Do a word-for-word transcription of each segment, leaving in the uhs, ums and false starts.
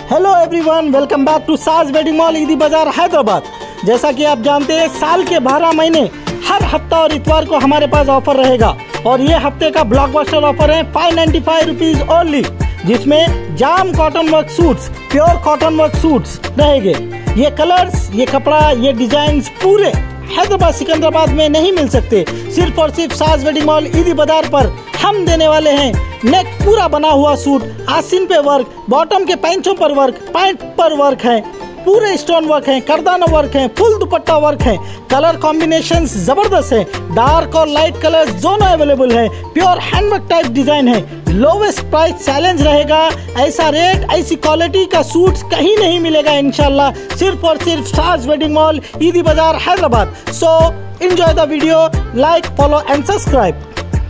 Hello everyone, welcome back to Saaj wedding mall Eidi Bazaar Hyderabad. जैसा कि आप जानते हैं, साल के बारह महीने हर हफ्ता और इतवार को हमारे पास ऑफर रहेगा और ये हफ्ते का ब्लॉकबस्टर ऑफर है five ninety five rupees only, जिसमें jam cotton work suits, pure cotton work suits रहेंगे। ये कलर्स, ये कपड़ा, ये डिजाइन पूरे हैदराबाद सिकंदराबाद में नहीं मिल सकते। सिर्फ और सिर्फ साज वेडिंग मॉल ईदी बाजार पर हम देने वाले हैं नेक पूरा बना हुआ सूट, आस्तीन पे वर्क, बॉटम के पैंचों पर वर्क, पैंट पर वर्क है, पूरे स्टोन वर्क है, करदाना वर्क है, फुल दुपट्टा वर्क है। कलर कॉम्बिनेशंस जबरदस्त है, डार्क और लाइट कलर्स दोनों अवेलेबल है। प्योर हैंडवर्क टाइप डिजाइन है। लोवेस्ट प्राइस चैलेंज रहेगा। ऐसा रेट, ऐसी क्वालिटी का सूट्स कहीं नहीं मिलेगा इंशाल्लाह, सिर्फ और सिर्फ साज wedding mall Eidi Bazaar Hyderabad. So enjoy the video, like, follow and subscribe.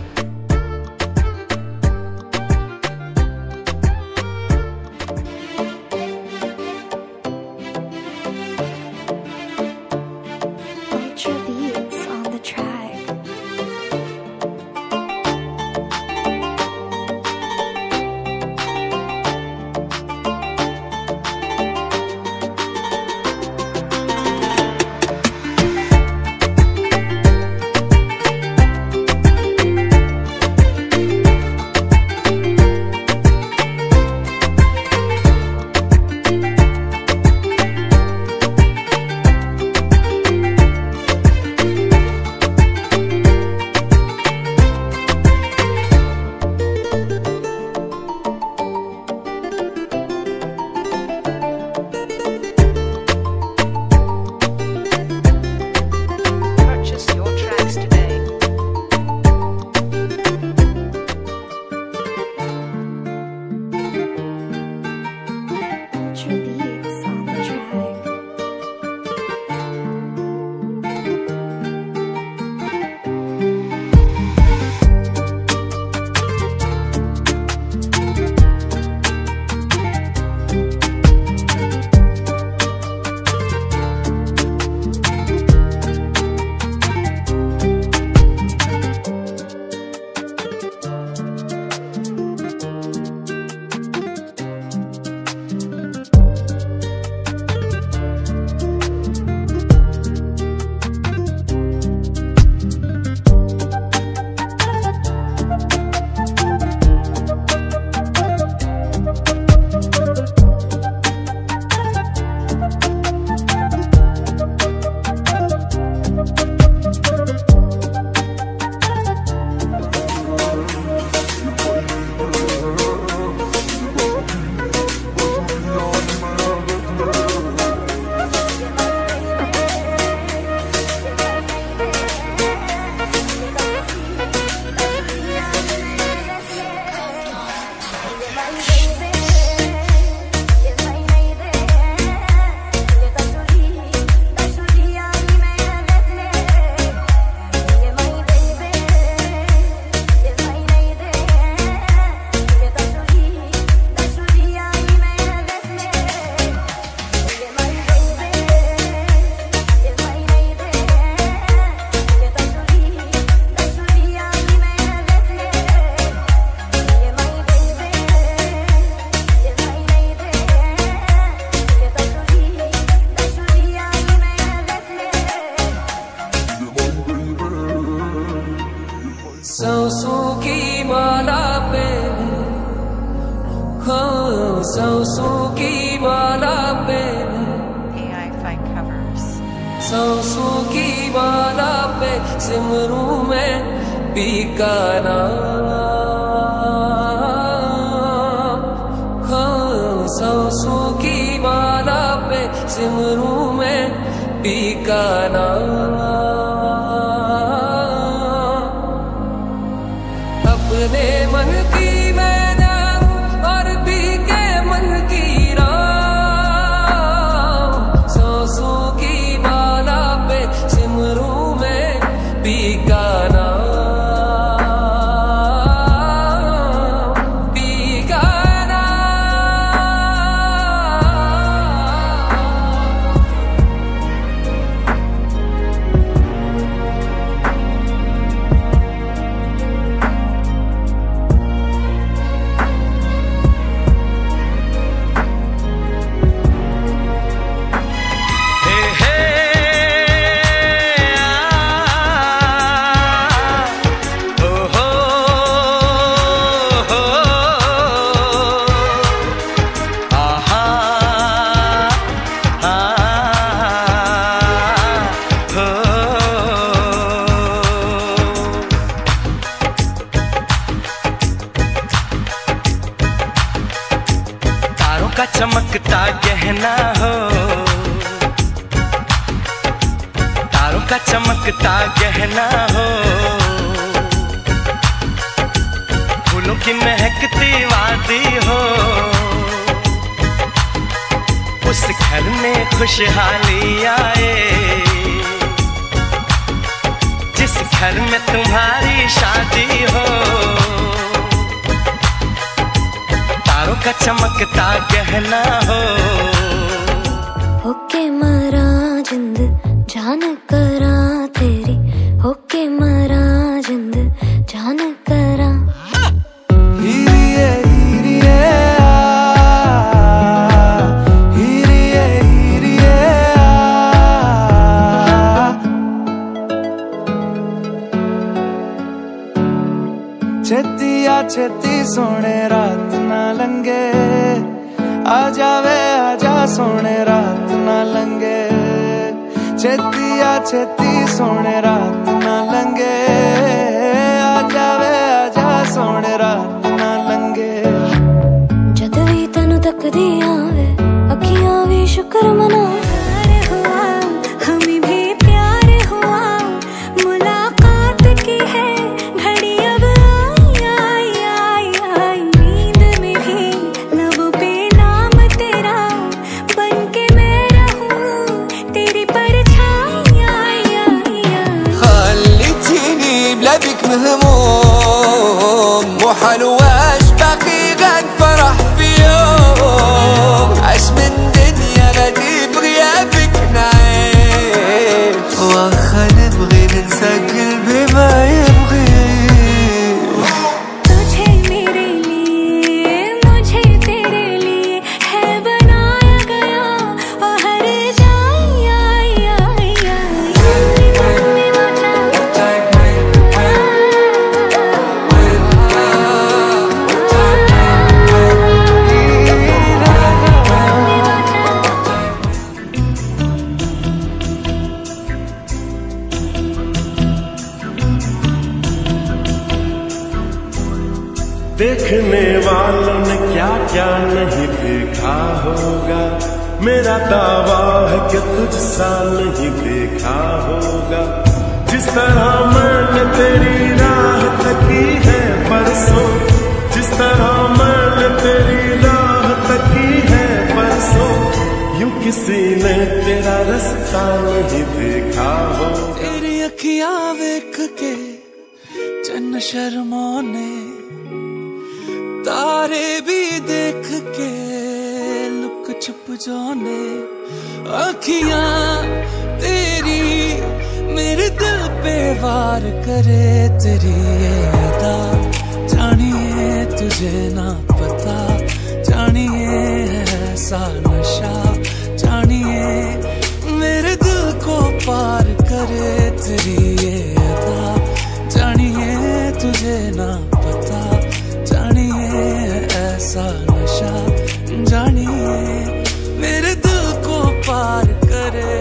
सांसों की माला पे, हाँ सांसों की माला पे, A I Find Covers. सांसों की माला पे सिमरूं मैं पी का नाम, हाँ सांसों की माला पे सिमरूं मैं पी का नाम। अपने मन की मैं जाऊं और पी के मन की राह, सांसों की माला पे सिमरूं मैं पी का नाम, पी का नाम। का चमकता गहना हो, तारों का चमकता गहना हो, फूलों की महकती वादी हो, उस घर में खुशहाली आए जिस घर में तुम्हारी शादी हो। तारों का चमकता गहना हो। होके मरा जिंद जान करा तेरी, होके मरा जिंद जान करा। हीरिए हीरिए हीरिए हीरिए छेती आ छेती सोने रात ना लंगे, आ जावे आजा सोने रात ना लंगे। छेती आ छेती सोने रात ना लंगे, आ जावे आजा सोने रात ना लंगे। जद भी तनु तकदी आवे अखियां भी शुक्र मनावे, हुआ हमें भी प्यार हुआ, मुलाकात की है घड़ी अब आई आई आई आई। नींद में भी लबों पे नाम तेरा, बन के मैं रहूं तेरी परछाई आई आई आई। خليتيني بلا بك مهموم، مو حلواش باقي غاد فرح في يوم، عاش من دنيا غادي بغيابك نعيش، واخا نبغي ننسى قلبي ما يبغي। तुझे मेरे लिए मुझे तेरे लिए है बनाया गया, और हर जाई आई आई आई। मन्ने मन्ने देखने वालों ने क्या क्या नहीं देखा होगा, मेरा दावा है कि तुझसा नहीं देखा होगा। जिस तरह मैंने तेरी राह तकी है परसों, जिस तरह मैंने तेरी राह तकी है परसों, यूं किसी ने तेरा रास्ता नहीं देखा हो। तेरी अखियां वेख के चन्न शर्माने, तारे भी देख के लुक छुप जाने। अखियां तेरी मेरे दिल पे वार करे, तेरी ये अदा जानिए तुझे ना पता, जानिए ऐसा नशा, जानिए मेरे दिल को पार करे, तेरी ये अदा जानिए तुझे ना पता, जानिए ऐसा नशा, जानिए मेरे दिल को पार करे।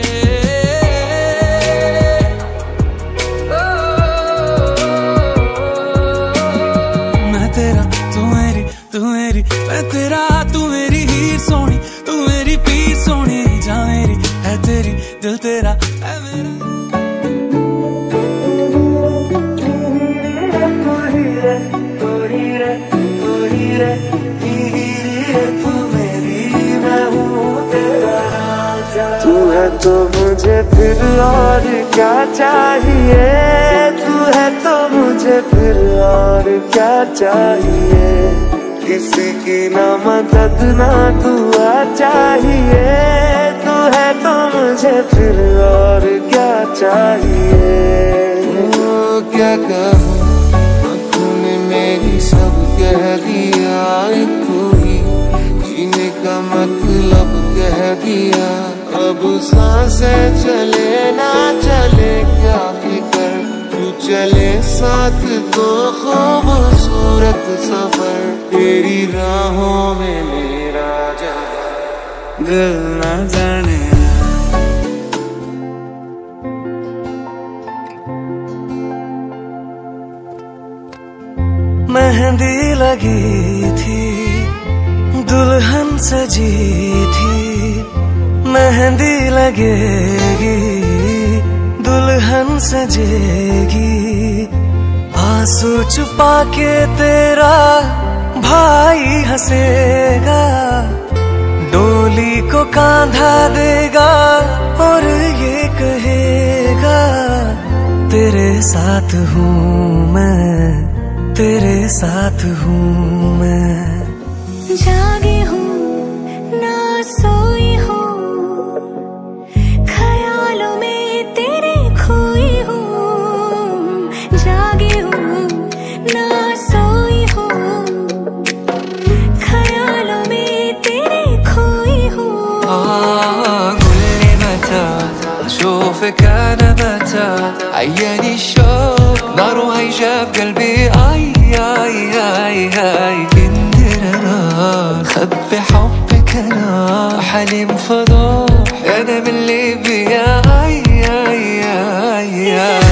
मैं तेरा तू मेरी, तू मेरी मैं तेरा, तू मेरी हीर सोनी, तू मेरी पीर सोनी, जा मेरी है तेरी दिल तेरा है मेरा। तू है तो मुझे फिर और क्या चाहिए, तू है तो मुझे फिर और क्या चाहिए। किसी की ना मदद ना दुआ चाहिए, तू है तो मुझे फिर और क्या चाहिए। ओ, क्या कहूँ आँखों ने मेरी सब कह दिया, तू ही जीने का मतलब कह दिया। अब सांसें चले ना चले क्या फिकर, तू चले साथ तो खूबसूरत सफर। तेरी राहों में मेरा जहाँ दिल न जाने। मेहंदी लगी थी दुल्हन दुल्हन सजी थी, मेहंदी लगेगी, दुल्हन सजेगी, आंसू छुपा के तेरा भाई हंसेगा, डोली को कांधा देगा और ये कहेगा तेरे साथ हूँ मैं, तेरे साथ हूँ मैं। जागी हूँ ना सोई हूँ, ख्यालों में तेरे खोई हूँ। जागी हूँ ना सोई हूँ, ख्यालों में तेरे खोई हूँ। قول لي متى اشوفك انا متى، عياني الشوق نار وهيجة في قلبي، اي اي اي اي كندر انا خبي حبك انا، حليم فضاح انا من ليبيا، اي اي اي اي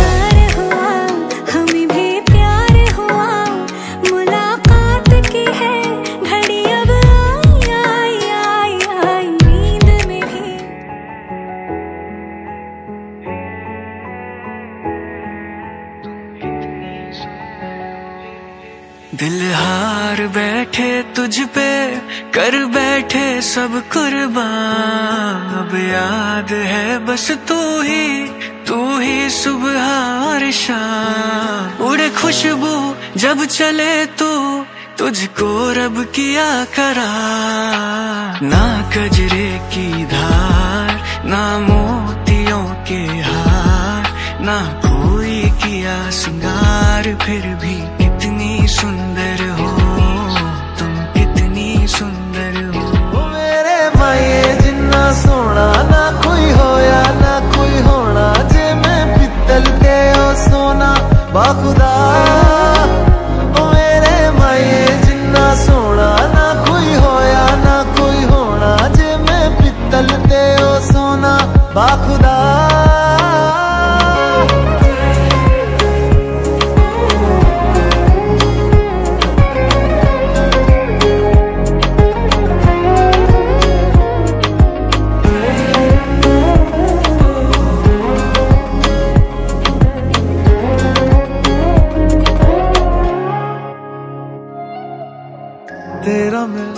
दिल हार बैठे तुझ पे, कर बैठे सब कुर्बान, अब याद है बस तू ही, तू ही सुबह और शाम। उड़े खुशबू जब चले तू, तुझको रब किया करा, ना कजरे की धार, ना मोतियों के हार, ना कोई किया सिंगार, फिर भी कितनी सुंदर हो तुम, कितनी सुंदर हो। मेरे माये जिन्ना सोना ना कोई होया ना कोई होना, जे मैं पित्तल दे ओ सोना बाखुदा। ओ मेरे माये जिन्ना सोना ना कोई होया ना कोई होना, जे मैं पित्तल दे ओ सोना बाखुदा। तेरा मैं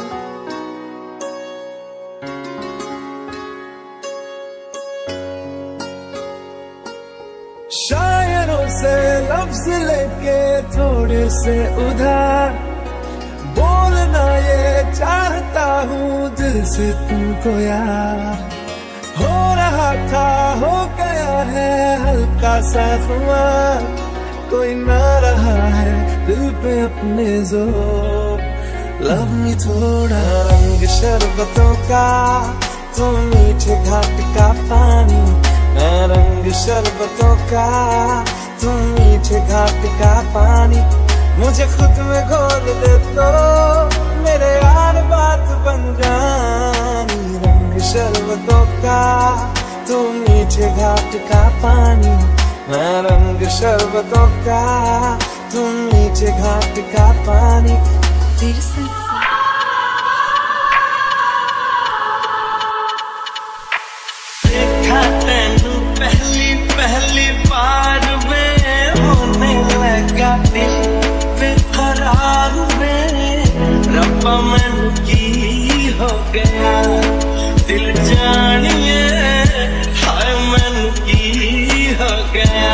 शायरों से लफ्ज लेके थोड़े से उधार, बोलना ये चाहता हूँ दिल से तुमको यार। हो रहा था हो गया है हल्का सा खुमार, कोई ना रहा है दिल पे अपने जोर। लव मी थोड़ा रंग शरबतों का, तुम मीठे घाट का पानी, मैं रंग शरबतों का, तुम मीठे घाट का पानी। मुझे खुद में घोल दे तो मेरे यार बात बन जानी। रंग शरबतों का, तुम मीठे घाट का पानी, मैं रंग शरबतों का, तुम मीठे घाट का पानी। देखा तैनू पहली पहली बार में, होने लगा दिल बेकरार में। रब्बा मैनू की हो गया दिल जानिए, हाय मैनू की हो गया।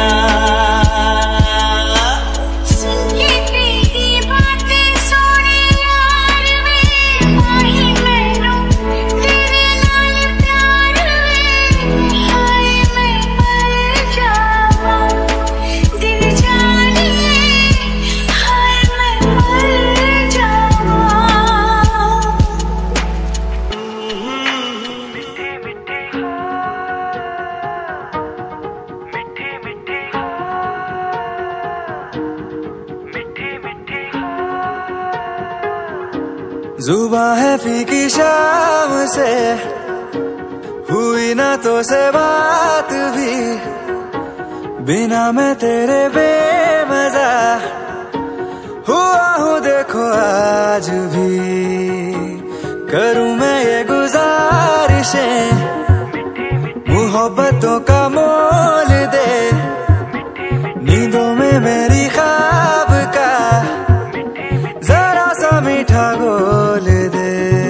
जुबां है फीकी शाम से, हुई ना तो से बात भी, बिना मैं तेरे बेमजा हुआ हूँ देखो आज भी। करूं मैं ये गुजारिशें, मोहब्बतों का मोल दे, नींदों में मेरी ख्वाब का जरा सा मीठा घोल दे।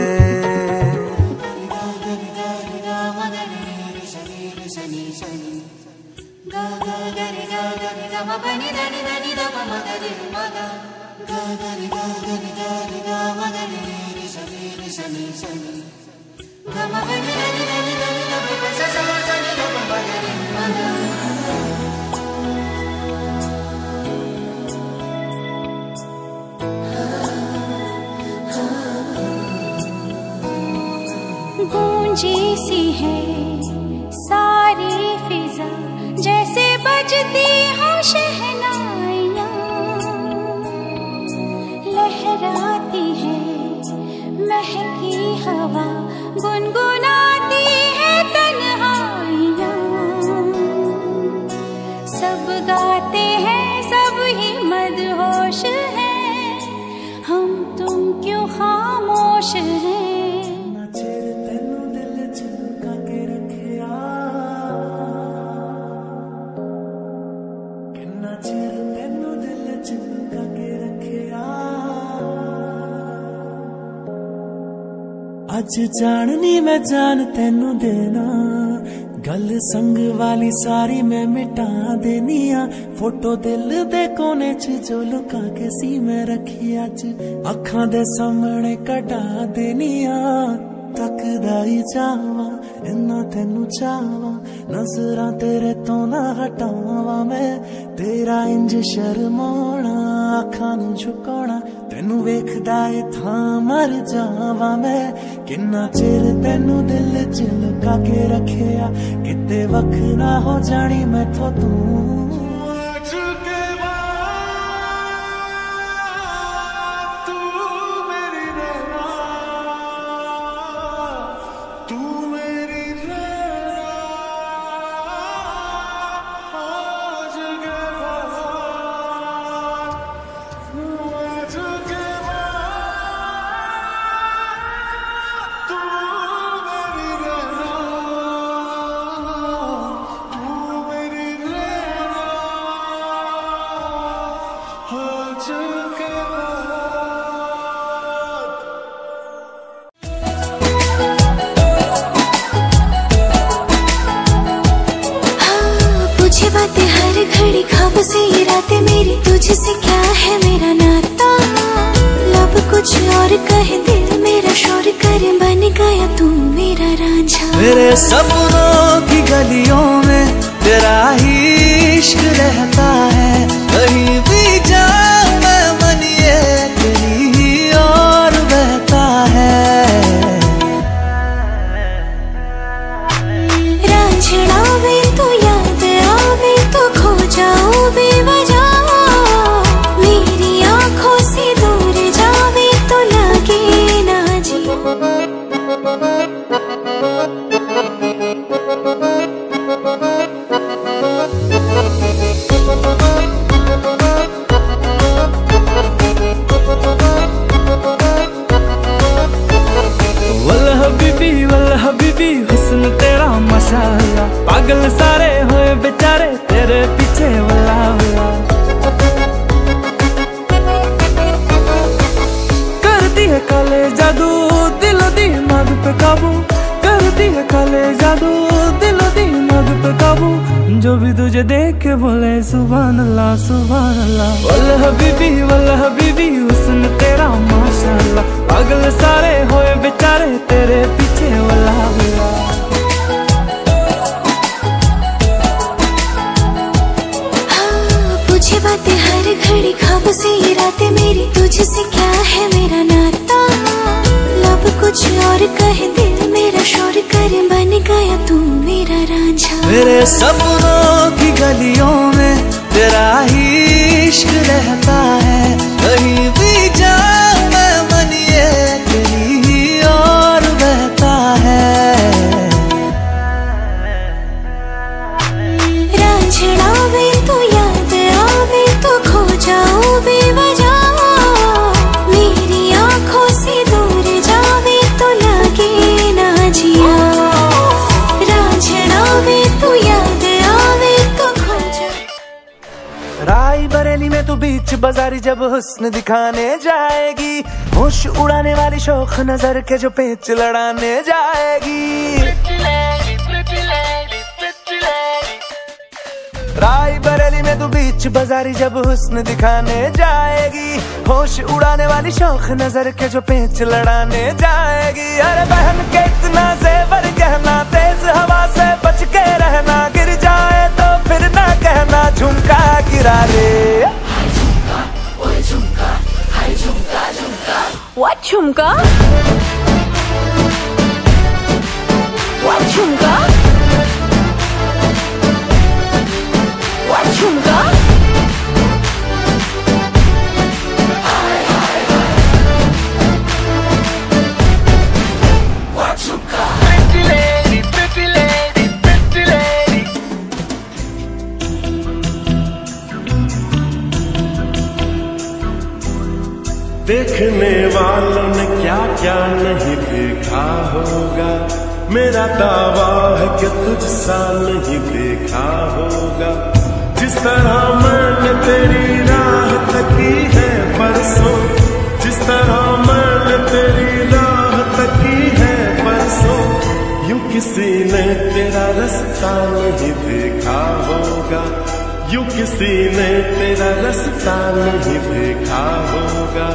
गूंजी सी है सारी फिजा, जैसे बजती हो शहनाइयाँ, लहराती है महकी हवा, गुनगुनाती है तन्हाइयाँ। सब गाते हैं सब ही मदहोश हैं, हम तुम क्यों खामोश हैं। अज जाननी मैं जान तेनू देना, गल संग वाली सारी मैं मिटा देनिया। फोटो दिल दे कोने च जो लुका के सी मैं रखी, अज अखां दे सामने कटा देनिया। तकदा ही जावा इन्ना तेनू चावा, नजरां तेरे तो ना हटावा मैं, तेरा इंज शर्माना अखां नू झुकाना, तेनू वेखदा ए थां मर जावा मैं। किन्ना चिर तेनू दिल च लुका के रखिया, किते वख ना हो जानी मैथों तू। घड़ी ख्वाब से ये रातें मेरी, तुझसे क्या है मेरा नाता। लब कुछ और कहे दिल मेरा शोर करे, बन गया तू मेरा रांझा। मेरे सपनों की गलियों में तेरा ही इश्क रहता है, कहीं भी जाऊं मैं मन ये तेरी ही और बहता है। रांझना भी तो याद आवे तो खो जाओ बेवजह, मेरी आंखों से दूर जावे तो लगे ना जी। वल्लाह हबीबी वल्लाह हबीबी हुस्न तेरा माशाअल्लाह, पागल सारे हुए बेचारे तेरे पीछे वल्लाह वल्लाह। करती है काले जादू दिलो दिमाग पे काबू, करती है काले जादू दिलो दिमाग पे काबू। जो भी तुझे देख के बोले सुभान अल्लाह सुभान अल्लाह। वल्लाह हबीबी वल्लाह हबीबी हुस्न तेरा माशाअल्लाह, पागल सारे होए बेचारे तेरे पीछे वल्लाह वल्लाह। हाँ पूछे बातें हर घड़ी ख्वाब से ये रातें मेरी, तुझसे क्या है मेरा नाता। लब कुछ और कहे दिल मेरा शोर करे, बन गया तू मेरा रांझा। मेरे सपनों की गलियों में तेरा ही इश्क रहता है, कहीं भी जाऊं मैं मन ये तेरी ही और बहता है। रांझना भी तो याद आवे तो खो जाओ बेवजह, मेरी आंखों से दूर जावे तो बाजारी जब हुस्न दिखाने जाएगी, होश उड़ाने वाली शौक नजर के जो पेच लड़ाने जाएगी। राय बरेली में तू बीच बाजारी जब हुस्न दिखाने जाएगी, होश उड़ाने वाली शौक नजर के जो पेच लड़ाने जाएगी। अरे बहन के इतना जेवर कहना, तेज हवा से बच के रहना, गिर जाए तो फिर ना कहना झुमका गिरा ले। What झुमका? What झुमका? What झुमका? What झुमका? Pretty lady, pretty lady, pretty lady. देखने वालों ने क्या क्या नहीं देखा होगा, मेरा दावा है कि तुझसा नहीं देखा होगा। जिस तरह मैंने तेरी राह तकी है परसों, जिस तरह मैंने तेरी राह तकी है परसों, यूं किसी ने तेरा रास्ता नहीं देखा होगा, यूं किसी ने तेरा रास्ता नहीं देखा होगा।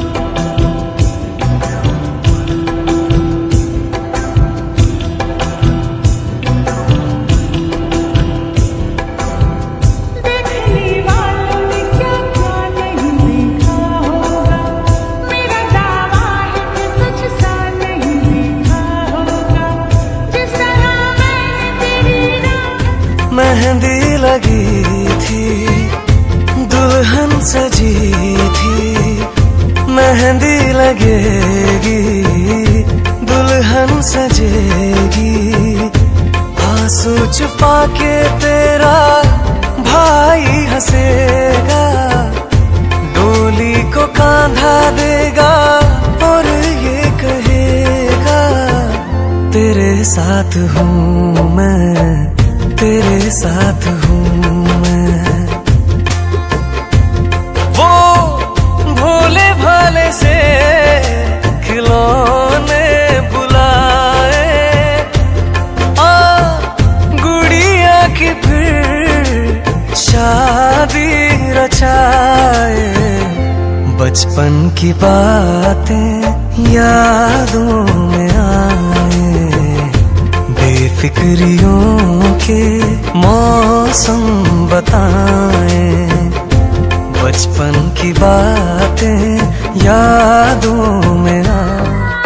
मेहंदी लगी थी, दुल्हन सजी थी, मेहंदी लगेगी, दुल्हन सजेगी। आंसू छुपा के तेरा भाई हंसेगा, डोली को कांधा देगा और ये कहेगा तेरे साथ हूँ मैं, तेरे साथ हूँ मैं। वो भोले भाले से खिलौने बुलाए, आ गुड़िया की फिर शादी रचाए। बचपन की बातें यादों में आए, बेफिक्रियों के मौसम बताएं। बचपन की बातें यादों में आए।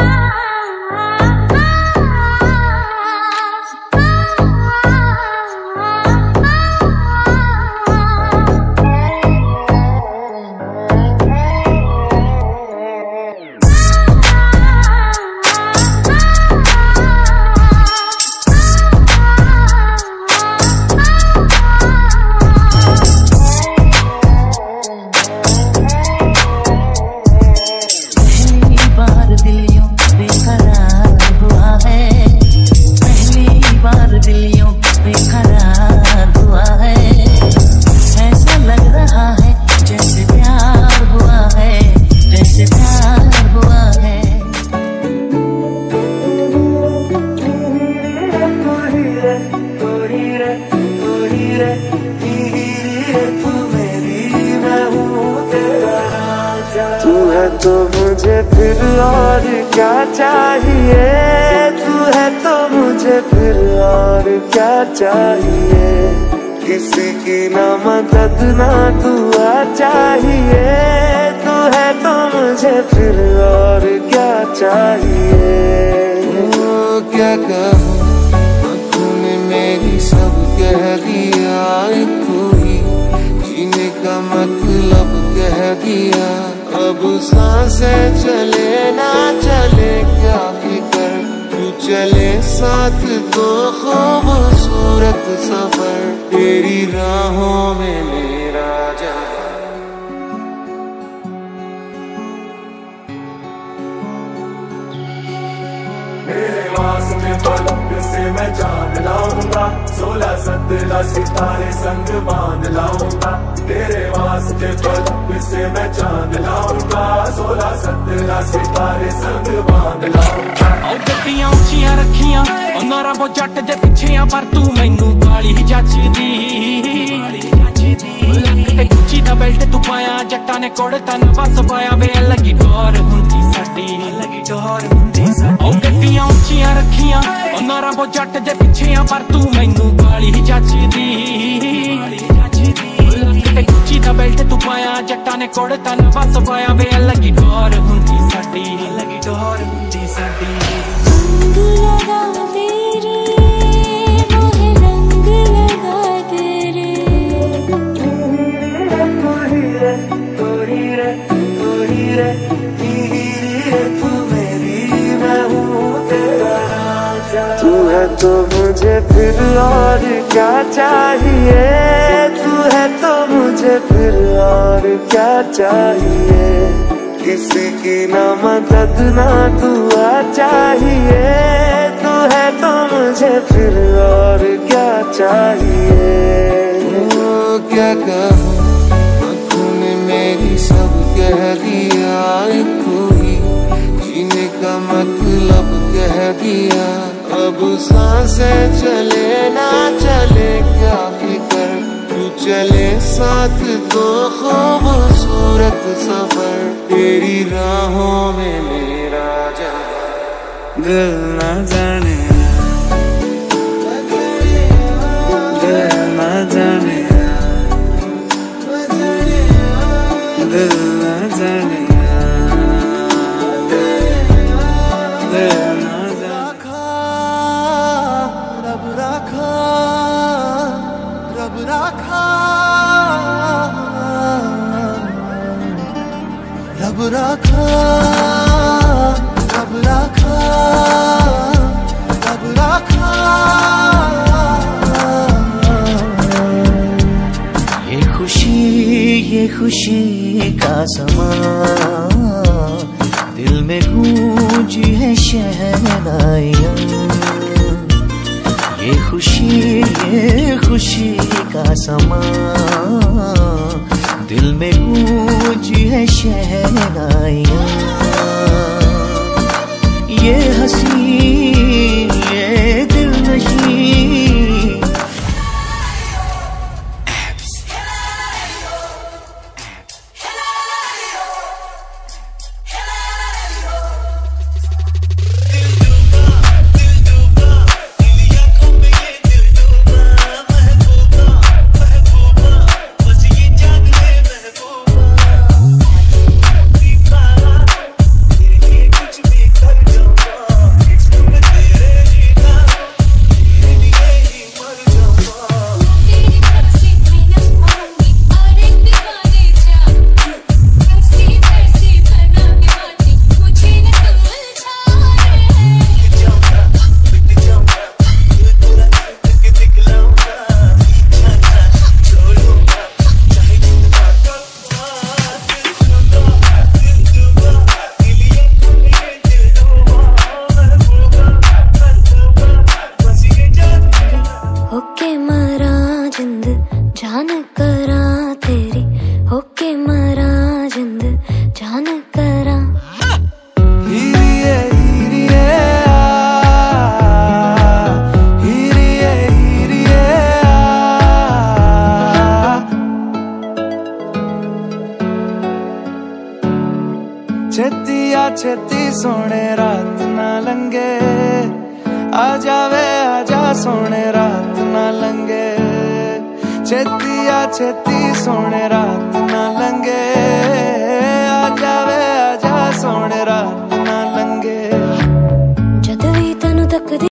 तो मुझे फिर और क्या चाहिए, तू है तो मुझे फिर और क्या चाहिए। किसी की ना मदद ना दुआ चाहिए, तू है तो मुझे फिर और क्या चाहिए। ओ क्या कहूँ, तूने मेरी सब कह दिया, कोई जीने का मतलब कह दिया। अब सांसें चले ना चले क्या फिकर, तू चले साथ तो खूबसूरत सफर, तेरी राहों में मेरा जहां। मेरे वास्ते पलक से मैं जान लाऊंगा, सोलह सत्रह सितारे संग बांध लाऊंगा, तेरे वास्ते पलक से मैं जान लाऊंगा, सोलह सत्रह सितारे संग बांध लाऊंगा। गड्डियां उच्चियां रखियां नारा वो जट दे पिछे आ, पर तू मैनू काली जचदी, ते गुच्ची दा बेल्ट तू पाया, जट्टा ने कोड़ तन बस पाया, वे लगी डोर हुंदी साडी, लगी डोर हुंदी साडी। ओ गड्डियां उच्चियां रखियां नारा वो जट दे पिछे आ, पर तू मैनू काली जचदी, ते गुच्ची दा बेल्ट तू पाया, जट्टा ने कोड़ तन बस पाया, वे लगी डोर हुंदी साडी, लगी डोर हुंदी साडी। रंग लगा तेरे मोहे, रंग लगा तेरे, तू ही रे, तू ही रे, तू ही रे, हीरी रे, तू मेरी, मैं हूँ तेरा राजा। तू है तो मुझे फिर और क्या चाहिए, तू है तो मुझे फिर और क्या चाहिए, किसी की ना मदद ना दुआ चाहिए, तू है तो मुझे फिर और क्या चाहिए। ओ क्या कहूँ, तूने मेरी सब कह दिया, तू ही जीने का मतलब कह दिया, अब सांसें चले ना चले क्या फिकर, तू चले साथ तो खूबसूरत सफर, तेरी राहों में मेरा जाना दिल न जाने, दिल न जाने, दिल न जाने, दिल न राखा रब राखा, रब राखा, रब राखा, रब राखा, रब राखा। ये खुशी ये खुशी का समा, दिल में गूंजी है शहनाइयाँ, ये खुशी ये खुशी का समा, दिल में गूंजी है शहनाइयाँ, ये हंसी ये दिल नशी, जान करा तेरी, होके मरा जिंद जान करा। हीरिए हीरिए हीरिए हीरिए छेती आ छेती सोने रात ना लंगे, आ जावे आजा सोने रात ना लंगे, छेती आ छेती सोने रात ना लंगे।